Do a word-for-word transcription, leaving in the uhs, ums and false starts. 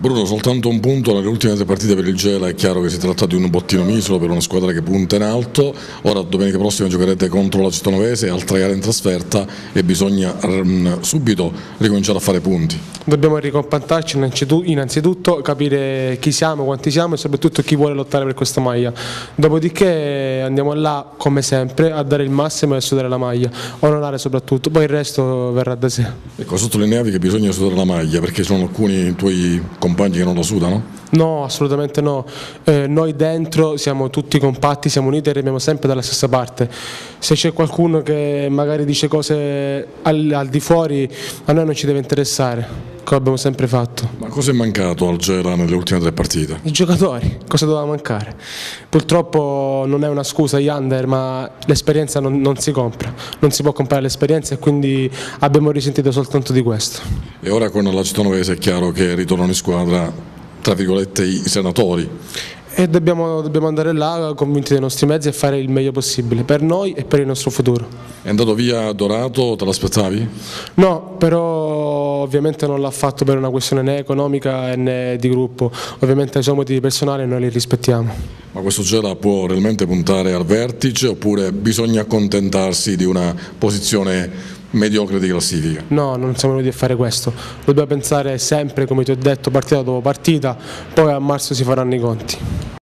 Bruno, soltanto un punto nelle ultime tre partite per il Gela, è chiaro che si tratta di un bottino misero per una squadra che punta in alto. Ora domenica prossima giocherete contro la Cittanovese, altra gara in trasferta e bisogna um, subito ricominciare a fare punti. Dobbiamo ricompattarci innanzitutto, capire chi siamo, quanti siamo e soprattutto chi vuole lottare per questa maglia. Dopodiché andiamo là come sempre a dare il massimo e a sudare la maglia, onorare soprattutto, poi il resto verrà da sé. Ecco, sottolineavi che bisogna sudare la maglia perché ci sono alcuni tuoi compagni che non la sudano? No, assolutamente no. Eh, noi dentro siamo tutti compatti, siamo uniti e remiamo sempre dalla stessa parte. Se c'è qualcuno che magari dice cose al, al di fuori, a noi non ci deve interessare, come abbiamo sempre fatto. Ma cosa è mancato al Gela nelle ultime tre partite? I giocatori, cosa doveva mancare? Purtroppo non è una scusa Yander, ma l'esperienza non, non si compra, non si può comprare l'esperienza e quindi abbiamo risentito soltanto di questo. E ora con la Cittanovese è chiaro che ritornano in squadra, tra virgolette, i senatori. E dobbiamo, dobbiamo andare là convinti dei nostri mezzi e fare il meglio possibile per noi e per il nostro futuro. È andato via Dorato, te l'aspettavi? No, però ovviamente non l'ha fatto per una questione né economica né di gruppo, ovviamente i suoi motivi personali noi li rispettiamo. Ma questo Gela può realmente puntare al vertice oppure bisogna accontentarsi di una posizione mediocre di classifica? No, non siamo venuti a fare questo, dobbiamo pensare sempre, come ti ho detto, partita dopo partita, poi a marzo si faranno i conti.